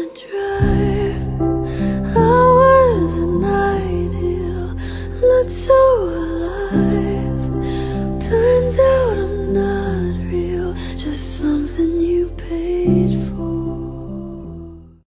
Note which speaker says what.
Speaker 1: drive. I was an ideal, looked so alive. Turns out I'm not real, just some